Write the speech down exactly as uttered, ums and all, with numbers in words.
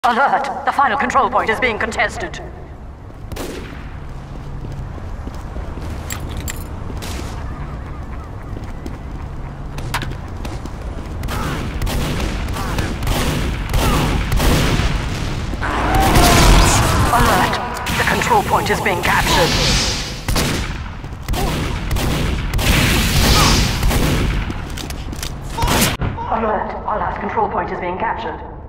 Alert! The final control point is being contested. Alert! The control point is being captured. Alert! Our last control point is being captured.